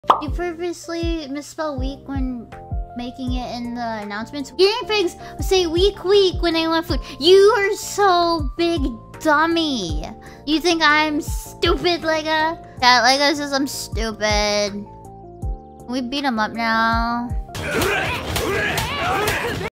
You purposely misspell week when making it in the announcements. Guinea pigs say week when they want food. You are so big dummy. You think I'm stupid, Lega? Yeah, Lega says I'm stupid. We beat him up now.